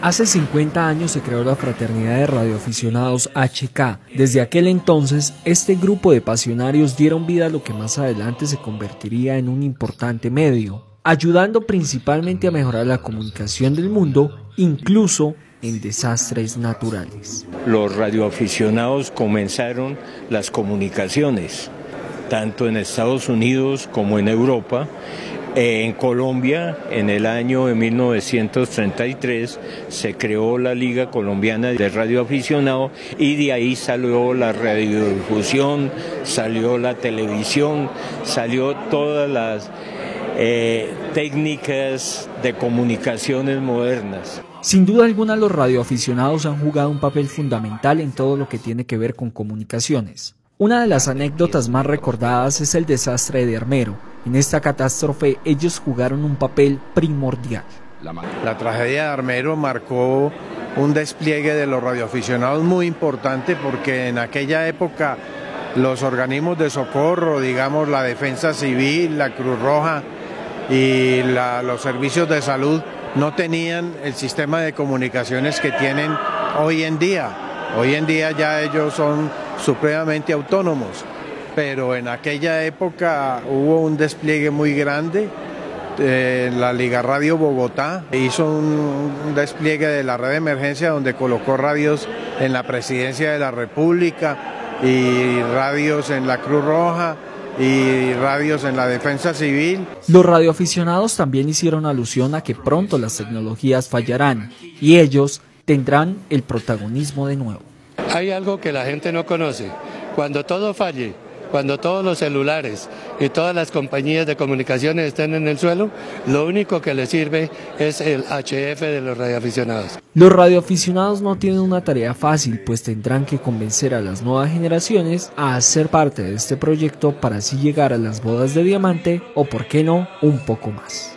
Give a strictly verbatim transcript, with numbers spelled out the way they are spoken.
Hace cincuenta años se creó la Fraternidad de Radioaficionados H K. Desde aquel entonces, este grupo de pasionarios dieron vida a lo que más adelante se convertiría en un importante medio, ayudando principalmente a mejorar la comunicación del mundo, incluso en desastres naturales. Los radioaficionados comenzaron las comunicaciones, tanto en Estados Unidos como en Europa. En Colombia, en el año de mil novecientos treinta y tres, se creó la Liga Colombiana de Radioaficionados y de ahí salió la radiodifusión, salió la televisión, salió todas las eh, técnicas de comunicaciones modernas. Sin duda alguna, los radioaficionados han jugado un papel fundamental en todo lo que tiene que ver con comunicaciones. Una de las anécdotas más recordadas es el desastre de Armero. En esta catástrofe ellos jugaron un papel primordial. La tragedia de Armero marcó un despliegue de los radioaficionados muy importante, porque en aquella época los organismos de socorro, digamos la Defensa Civil, la Cruz Roja y la, los servicios de salud no tenían el sistema de comunicaciones que tienen hoy en día. Hoy en día ya ellos son supremamente autónomos, pero en aquella época hubo un despliegue muy grande. Eh, la Liga Radio Bogotá hizo un, un despliegue de la red de emergencia, donde colocó radios en la Presidencia de la República y radios en la Cruz Roja y radios en la Defensa Civil. Los radioaficionados también hicieron alusión a que pronto las tecnologías fallarán y ellos tendrán el protagonismo de nuevo. Hay algo que la gente no conoce. Cuando todo falle, cuando todos los celulares y todas las compañías de comunicaciones estén en el suelo, lo único que les sirve es el H F de los radioaficionados. Los radioaficionados no tienen una tarea fácil, pues tendrán que convencer a las nuevas generaciones a hacer parte de este proyecto para así llegar a las bodas de diamante o, por qué no, un poco más.